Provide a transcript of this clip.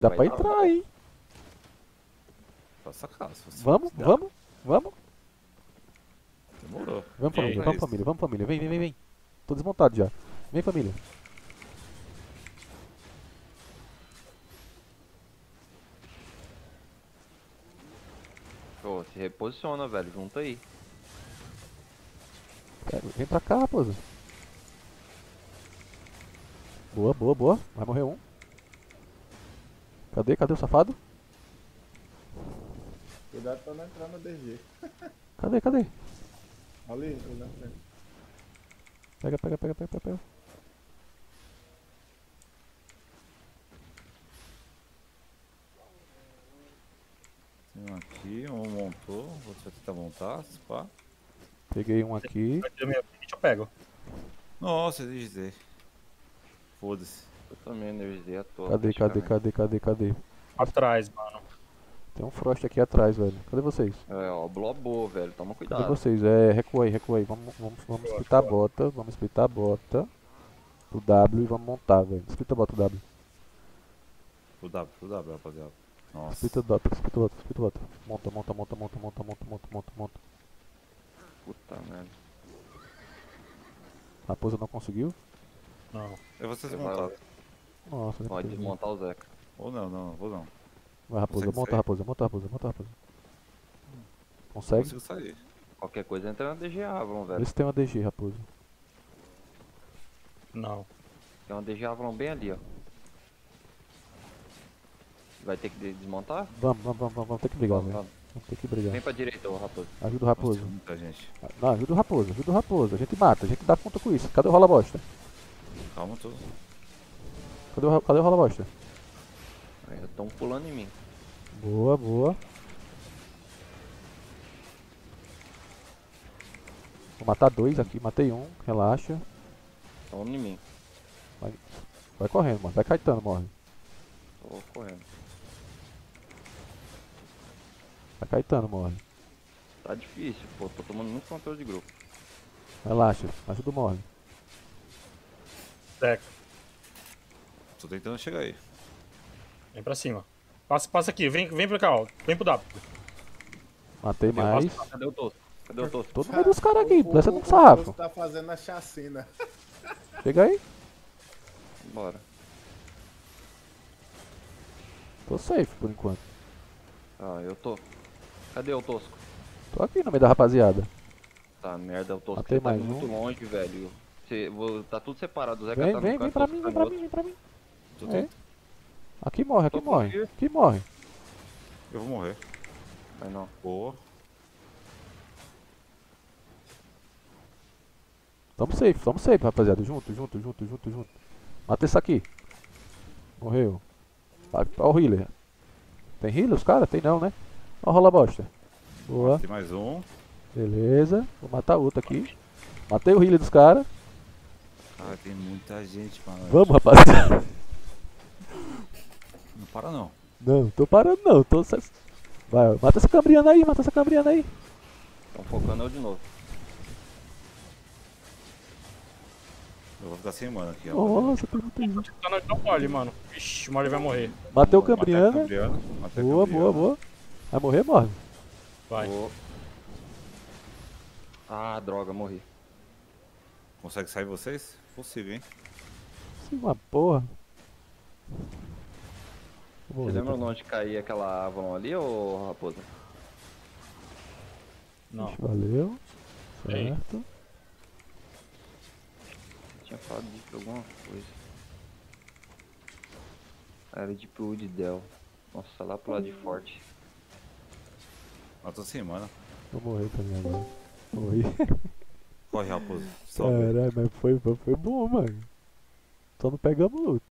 Dá Vai pra dar, entrar não. aí. Faça caso. Se você Vamos, dá, vamos, vamos. Demorou. Vamos, E aí, família, Thaís? vamos, família, vamos, família. Vem, vem, vem, vem. Tô desmontado já. Vem, família. Pô, se reposiciona, velho. Junta aí. Vem pra cá, raposa. Boa, boa, boa. Vai morrer um. Cadê? Cadê o safado? Cuidado pra não entrar no DG. Cadê? Cadê? Ali, ali na frente. Pega, pega, pega, pega, pega, pega. Tem um aqui, um montou. O outro vai tentar montar, se pá. Peguei um aqui. Aqui no meu kit eu pego. Nossa, eu ia dizer. Foda-se. Eu também energizei a toa. Cadê, cadê, cadê, cadê, cadê? Atrás, mano. Tem um Frost aqui atrás, velho. Cadê vocês? É, ó, blobou, velho. Toma Cadê cuidado. vocês? É, recua aí, recua aí. Vamos splitar a bota. Vamos splitar a bota. O W e vamos montar, velho. Splita a bota o W. O W, rapaziada. Nossa. Splita a bota, splita a bota, splita a bota. Monta, monta, monta, monta, monta, monta, monta, monta, monta. Puta merda. Raposa não conseguiu? Não. É você se Você vai montar. lá. Nossa, não Pode conseguiu. desmontar o Zeca. Ou não, não, vou não. Vai, raposa, Consegue monta, sair? raposa, monta, raposa, monta, raposa. Não Consegue? consigo sair. Qualquer coisa entra na DGA, vamos, Vê velho. se tem uma DG, raposa. Não. Tem uma DGA, vamos bem ali, ó. Vai ter que desmontar? Vamos ter que brigar, Vamos, velho. vamos. Vamos ter que brigar. Vem pra direita, ô raposo. Ajuda o Nossa, raposo. tem muita gente. Não, ajuda o raposo, ajuda o raposo. A gente mata, a gente dá conta com isso. Cadê o rola bosta? Calma, tô. Cadê o rola bosta? Aí, estão pulando em mim. Boa, boa. Vou matar dois aqui, matei um, relaxa. Estão em mim. Vai correndo, mano. Vai Caetano, morre. Tô correndo. Vai Caetano, morre. Tá difícil, pô. Tô tomando muito controle de grupo. Relaxa, ajuda o morre. Zeca, Tô tentando chegar aí. vem pra cima. Passa aqui, vem pra cá, ó. Vem pro W. Matei Cadê o mais. Tosco? Cadê o Tosco? Cadê o Tosco? Todo mundo dos caras aqui, presta O um sarrafo. Poço tá fazendo a chacina. Chega aí. Bora. Tô safe por enquanto. Ah, eu tô. Cadê o Tosco? Tô aqui no meio da rapaziada. Tá, merda, o Tosco. Matei Você tá mais muito um. longe, velho. Tá tudo separado. O Zeca Vem, tá vem, no vem canto, pra o mim, Tosco vem tá no pra mim, outro. vem pra mim. Tô É. tentando. Aqui morre, aqui Tô morre. contigo. Aqui morre. Eu vou morrer. Mas não. Boa. Tamo safe, rapaziada. Junto, junto, junto, junto, junto. Mata esse aqui. Morreu. Ó o healer. Tem healer os caras? Tem não, né? Ó rola bosta. Boa. Tem mais um. Beleza. Vou matar outro aqui. Matei o healer dos caras. Cara, tem muita gente, mano. Vamos, rapaziada. Não para não. Não, tô parando não. Vai, ó. Mata essa cambriana aí, mata essa cambriana aí. Estão focando eu de novo. Eu vou ficar sem mana aqui, ó. Nossa, tem muita gente. Tá no mole, mano. Ixi, o mole vai morrer. Matei o Matei a cambriana. Cambriana, matei a Boa, Cambriana. boa, boa. Vai morrer, morre. Vai. Vou. Ah, droga, morri. Consegue sair vocês? Possível, hein? Sim, uma porra. Vou Você morrer, lembra tá? onde caía aquela Avalon ali, ô raposa? Não. Valeu. Ei. Certo. Eu tinha falado de alguma coisa. Era de Wood Dell. Nossa, lá pro lado de forte. Mas tô sem mana. Vou morrer também agora. Morri. Corre, raposo. Sobe. Caralho, mas foi bom, mano. Só não pegamos luta.